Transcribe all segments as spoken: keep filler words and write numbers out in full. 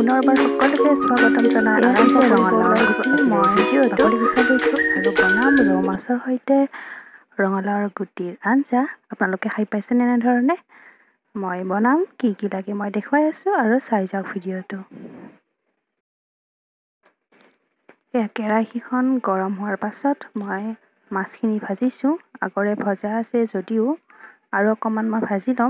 পুনৰবাৰ সকলোকে স্বাগতম জনাই আৰম্ভ ৰঙা লাওৰ গুটি মই বাকলি গুচাই লৈছোঁ আৰু বনাম ৰৌ মাছৰ সৈতে ৰঙা লাওৰ গুটিৰ আঞ্জা। আপোনালোকে খাই পাইছেনে এনেধৰণে? মই বনাম, কি কি লাগে মই দেখুৱাই আছোঁ আৰু চাই যাওক ভিডিঅ'টো। এয়া কেৰাহীখন গৰম হোৱাৰ পাছত মই মাছখিনি ভাজিছোঁ। আগৰে ভজা আছে যদিও আৰু অকণমান মই ভাজি ল'ম।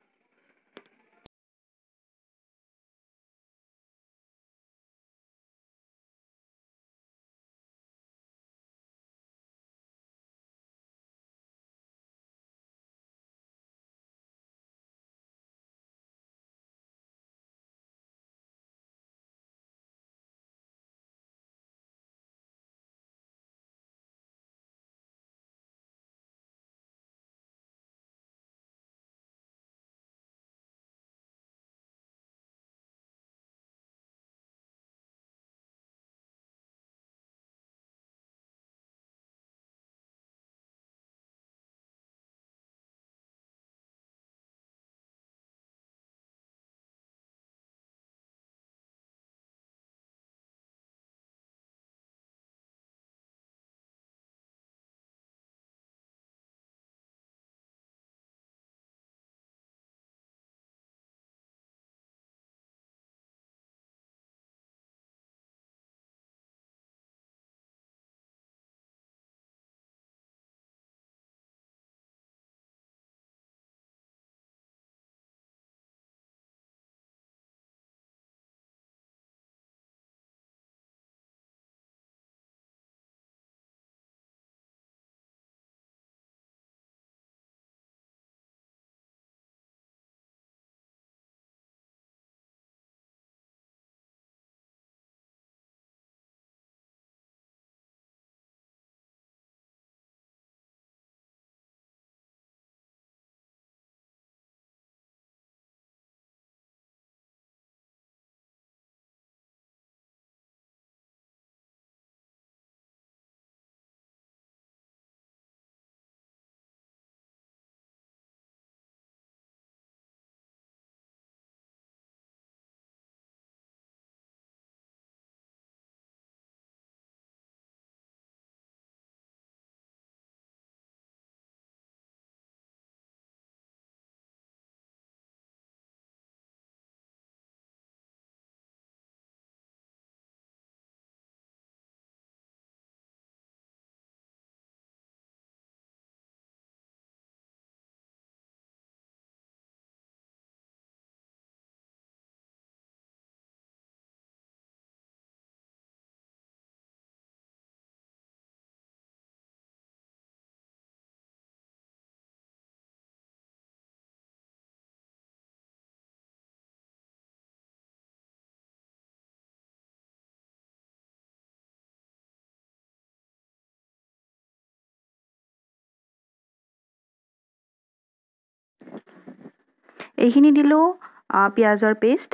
এইখিনি দিলোঁ পিঁয়াজৰ পেষ্ট।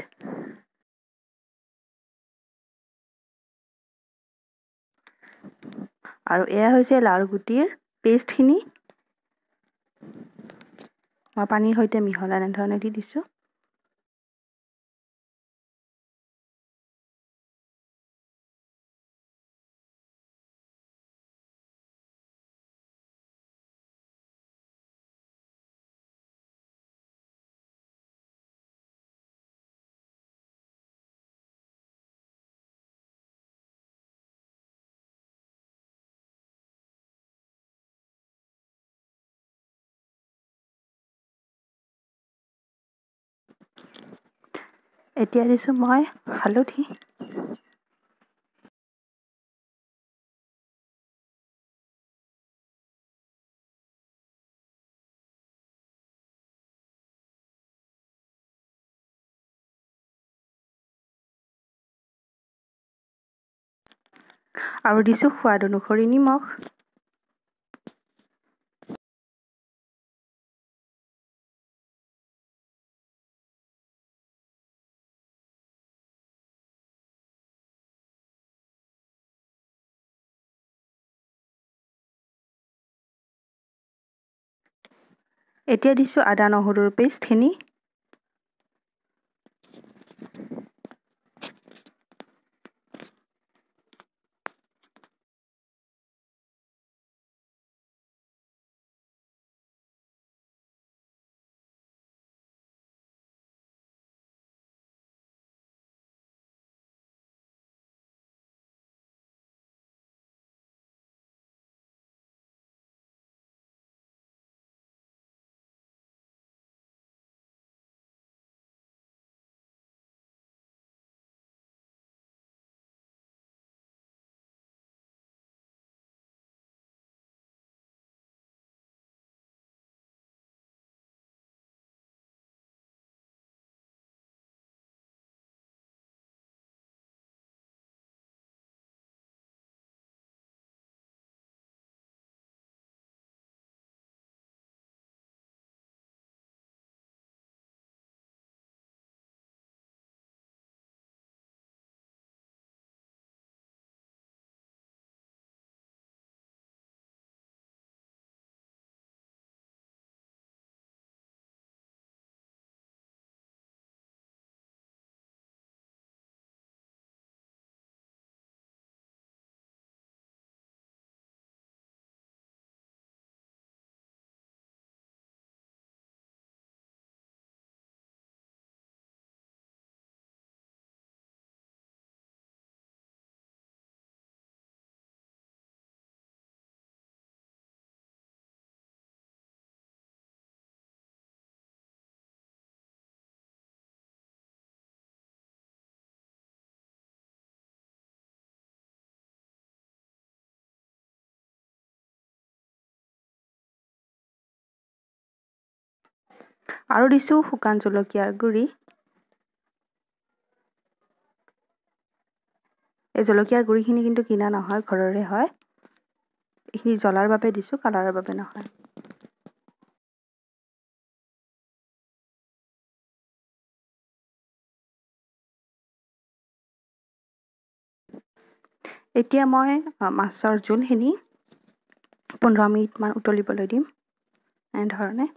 আৰু এয়া হৈছে লাওৰ গুটিৰ পেষ্টখিনি। মই পানীৰ সৈতে মিহলাই এনেধৰণে দি দিছোঁ। এতিয়া দিছোঁ মই হালধি। আৰু দিছোঁ সোৱাদ অনুসৰি নিমখ। এতিয়া দিছোঁ আদা নহৰুৰ পেষ্টখিনি। আৰু দিছোঁ শুকান জলকীয়াৰ গুড়ি। এই জলকীয়াৰ গুড়িখিনি কিন্তু কিনা নহয়, ঘৰৰে হয়। এইখিনি জ্বলাৰ বাবে দিছোঁ, কালাৰৰ বাবে নহয়। এতিয়া মই মাছৰ জোলখিনি পোন্ধৰ মিনিটমান উতলিবলৈ দিম এনেধৰণে।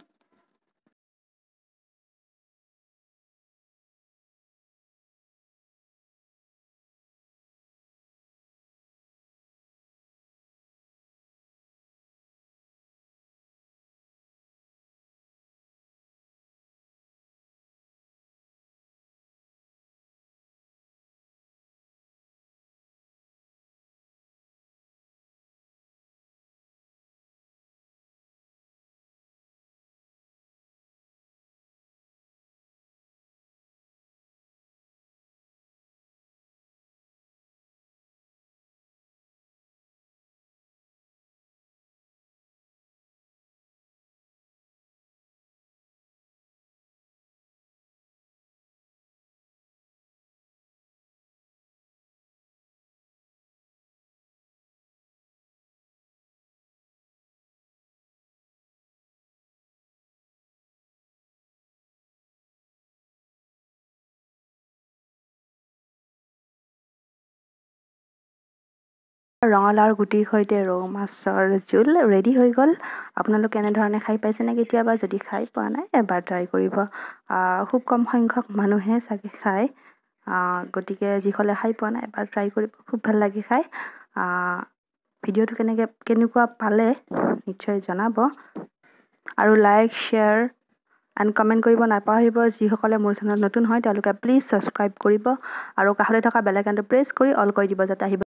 ৰঙালাওৰ গুটিৰ সৈতে ৰৌ মাছৰ জোল ৰেডি হৈ গ'ল। আপোনালোকে এনেধৰণে খাই পাইছেনে কেতিয়াবা? যদি খাই পোৱা নাই এবাৰ ট্ৰাই কৰিব। খুব কম সংখ্যক মানুহে চাগে খায়, গতিকে যিসকলে খাই পোৱা নাই এবাৰ ট্ৰাই কৰিব, খুব ভাল লাগে খাই। ভিডিঅ'টো কেনেকৈ কেনেকুৱা পালে নিশ্চয় জনাব, আৰু লাইক শ্বেয়াৰ এণ্ড কমেণ্ট কৰিব নাপাহৰিব। যিসকলে মোৰ চেনেলত নতুন হয় তেওঁলোকে প্লিজ ছাবস্ক্ৰাইব কৰিব আৰু কাষতে থকা বেল আইকনটো প্ৰেছ কৰি অল কৰি দিব, যাতে আহিব